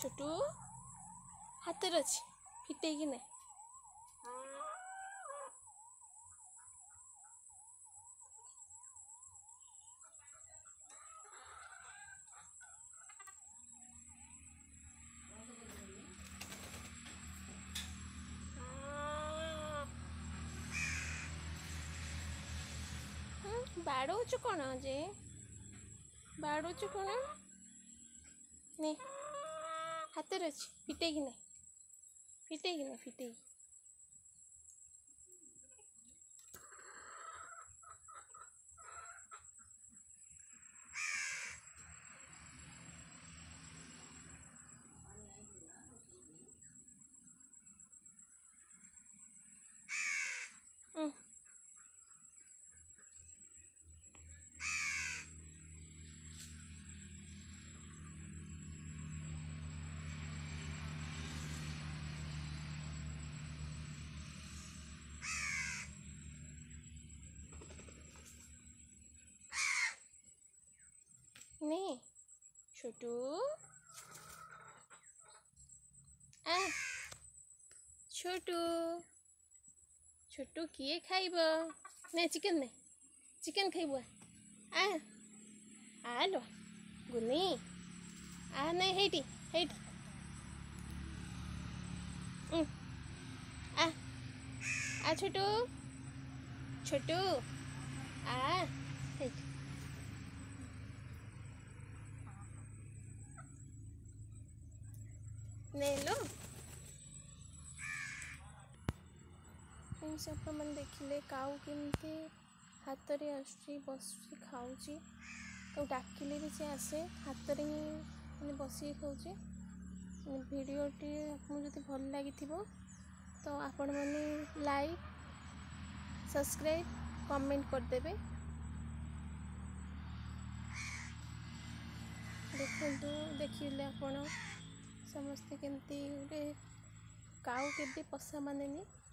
छोटू हाथ अच्छी फिटे कि नहीं बाड़ौचु कौन जे बाड़ौचु कौन ने हाथ अच्छी फिटे कि नहीं फिटे नहीं छोटू छोटू छोटू किए खाइब नहीं चिकन खाइब लो गुनी नहीं हेटी छोटू छोटू हेटी नहीं लो मैंने देखिले काऊ केमती हाथ में आसुची बस खाऊची तो डाकिले भी से आसे हाथ में ही बस खाऊचे भिडटी आपको जब भल लगी तो आपण मैंने लाइक सब्सक्राइब कमेंट करदे देखिले आपण समस्ते केमती काऊ के पोषा मानेनी